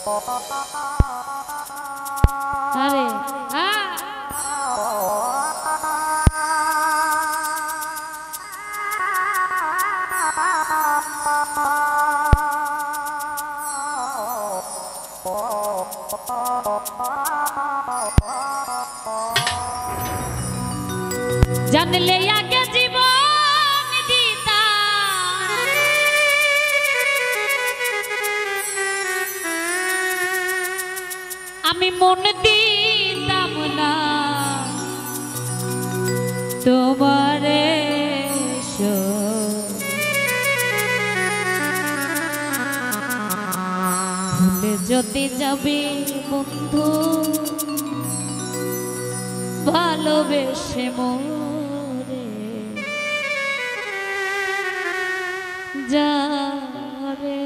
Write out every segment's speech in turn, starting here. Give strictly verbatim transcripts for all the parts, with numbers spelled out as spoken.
আরে জানলে আগে জীবন দিতা আমি মন দিতাম না তোমারে ভুলে যদি যাবে বন্ধু ভালোবেসে মোরে যা রে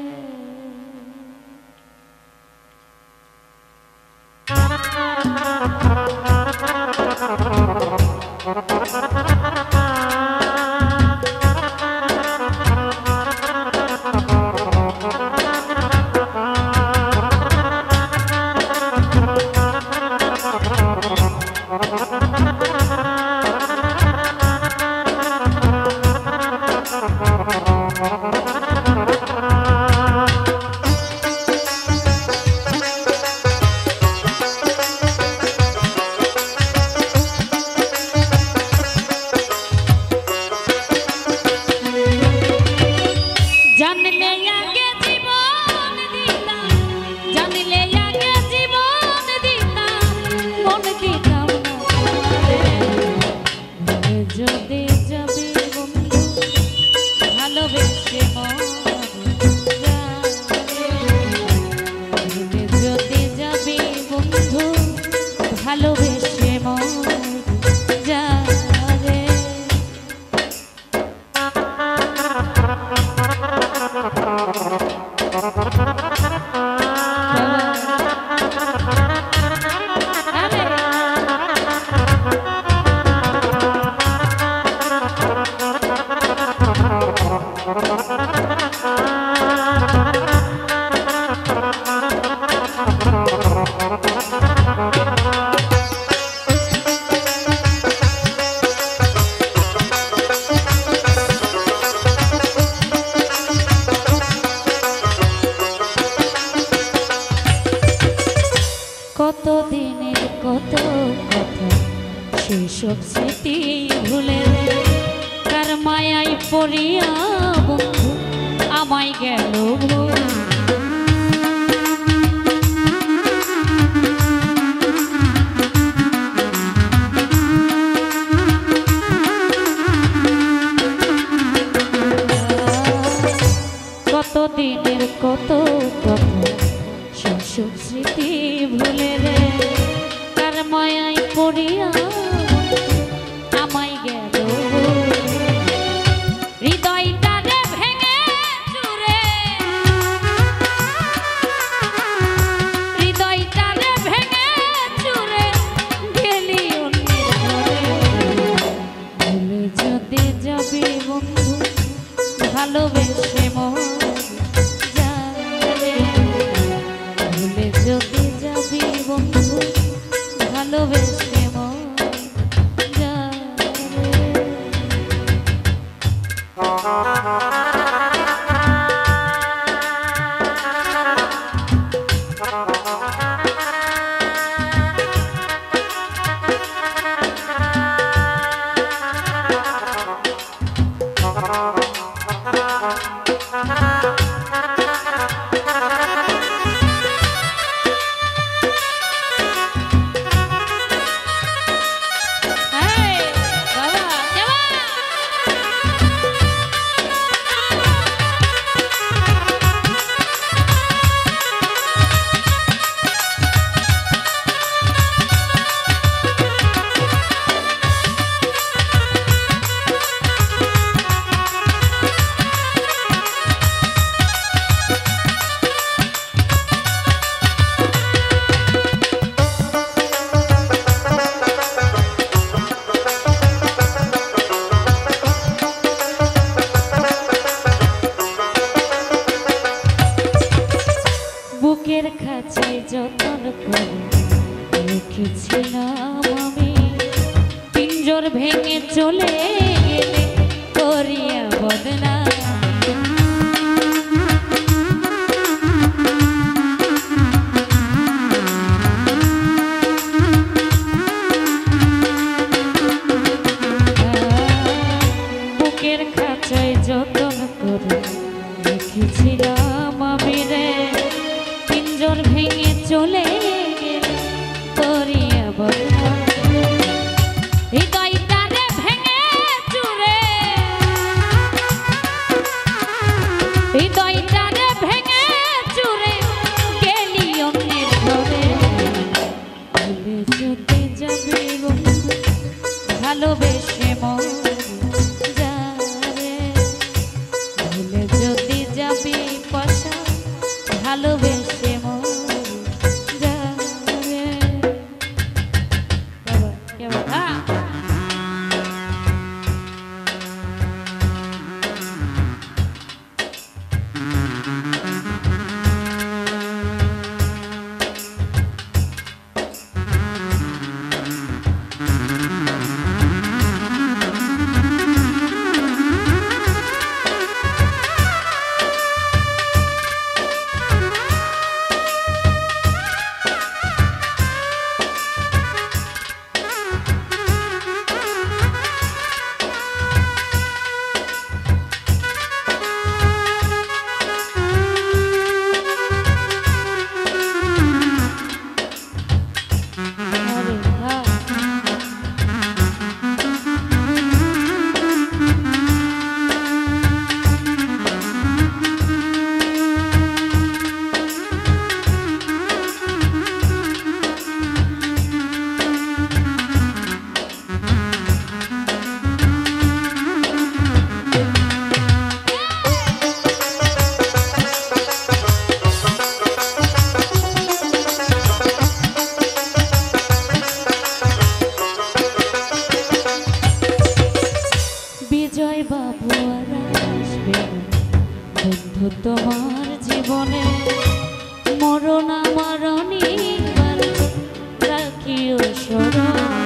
ভালোবেসে মোরে যা রে কত দিনের কত কথা সেসব স্মৃতি ভুলে কার মায়ায় পড়িয়া বন্ধু আমায় গেল কত দিনের কত কথা সেসব স্মৃতি ভুলে রে কার মায়ায় পড়িয়া আমায় গেল হৃদয়টারে ভেঙে চুরে হৃদয়টারে ভেঙে চুরে গেলি অন্যের ঘরে ভুলে যদি যাবি বন্ধু ভালোবেসে মোরে যা রে ভেঙে চলে গেলে করিয়া বদনা বুকের খাঁচায় যতন করে রেখেছিলাম আমি রে পিঞ্জর ভেঙে চলে গেলে করিয়া বদনা হৃদয়টারে ভেঙে চুরে হৃদয়টারে ভেঙে চুরে গেলি অন্যের ঘরে ভুলে যেতে যাবে বন্ধু ভালোবেসে মন যারে ভুলে যদি যাবি পাশা ভালোবেসে মন যারে বিজয় বাবু আর আসবে বন্ধু তোমার জীবনে মরণ আমার অনিবার রাখিও স্মরণ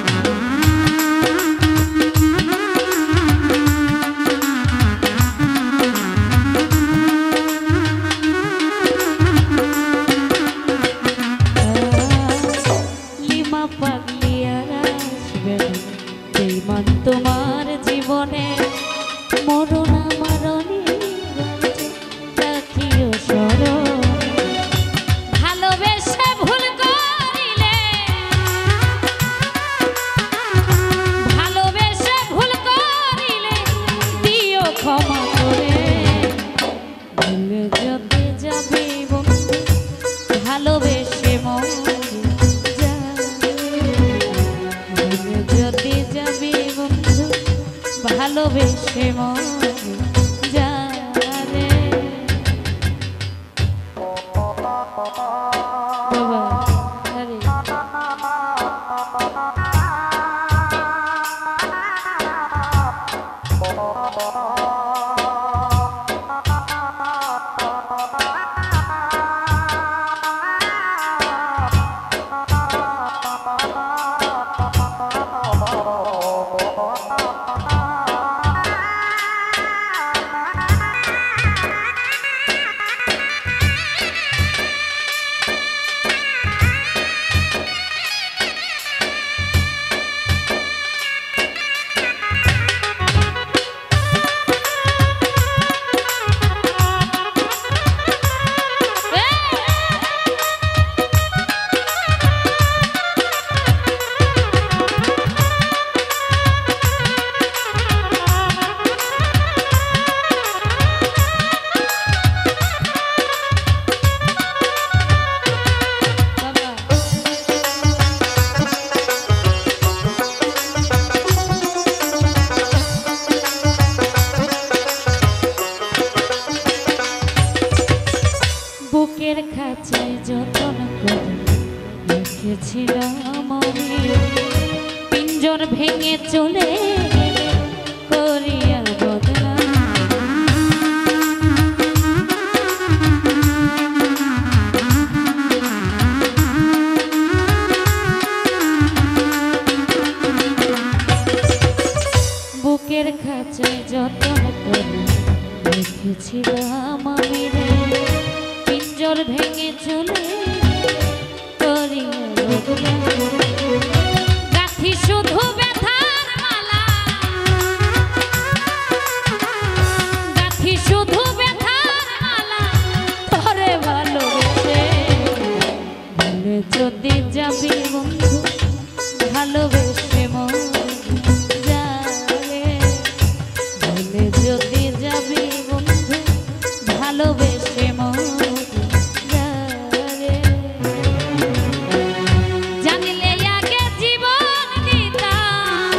লিমা পাগলি আর আসবে বেঈমান তোমার জীবনে মরণ আমার অনিবার রাখিও স্মরণ ভালোবেসে ভুল করিলে ভালোবেসে ভুল করিলে দিও ক্ষমা করে ভুলে যদি যাবি বন্ধু ভালোবেসে মরে যাবে ভুলে যদি যাবি বন্ধু ভালোবেসে মরে যাবে বাবা আরে বুকের খাঁচায় যতন করে রেখেছিলাম আমি রে, পিঞ্জর ভেঙে চলে গাথি শুধু ব্যথার মালা, গাথি শুধু ব্যথার মালা তোরে ভালোবেসে। ভুলে যদি যাবি বন্ধু ভালোবেসে মন যাবে, ভুলে যদি যাবি বন্ধু ভালোবেসে মন যাবে। জানিলে আগে জীবন দিতাম,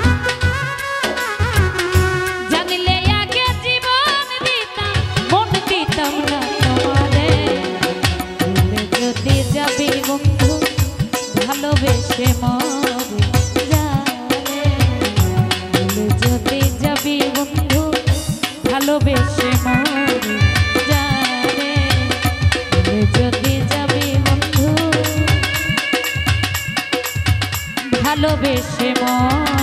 জানিলে আগে জীবন দিতাম, মন দিতাম না তোমারে। ভুলে যদি যাবি বন্ধু ভালোবেসে মরে যাবে, ভুলে যদি যাবি বন্ধু ভালোবেসে মরে যাবে, ভুলে যদি যাবি বন্ধু ভালোবেসে মরে।